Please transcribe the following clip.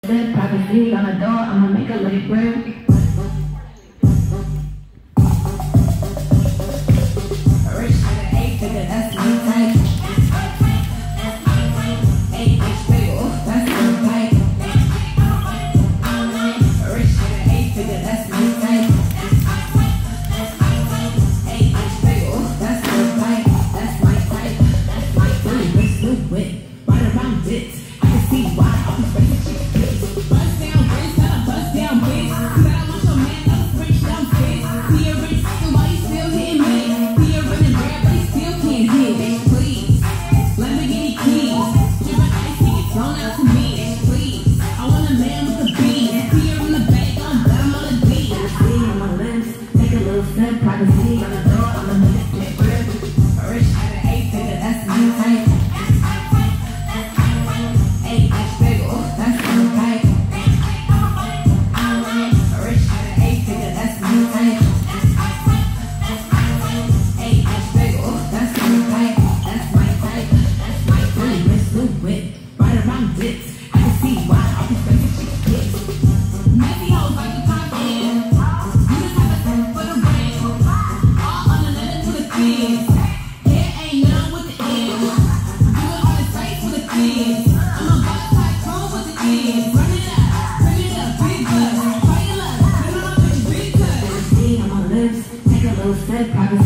Said privacy on the door, I'ma make a late break. Rich to the 8 figure, that's my type. 8-inch figure, that's my type. Rich to the 8 figure, that's my type. 8-inch figure, that's my type. That's my type. That's my type. Let's do it. Right around it. I can see why I'm crazy. Bust down, bitch. Said I bust down, bitch. Said I want your man, no French down, bitch. See your rich, so why you still hitting me? See your running rare, but he still can't hit. Bitch, please. Lamborghini keys. Drippin' ice, he get thrown out to me. Bitch, please. I want a man with a beat. See her in the back, I'm down on the beat. See on my lips, take a little sip. Privacy on the door, I'ma make it grip. Rich at an 8 figure, that's my type. 8-inch figure, that's my type. Rich at an 8 figure, that's my type. 8-inch figure, that's my type. That's my type. That's my type. Let's do it. Right around it. I can see why all these crazy chicks get. Messy hoes like the top end. You just have a set for the brand. All on the letter to the kids. Here ain't none with the end. Do it on the face with the kids. I'm a boss tycoon with the ends. Run it up, big buzz. Fire love, bring my bitch big cut. See on my lips, take a little sip, privacy.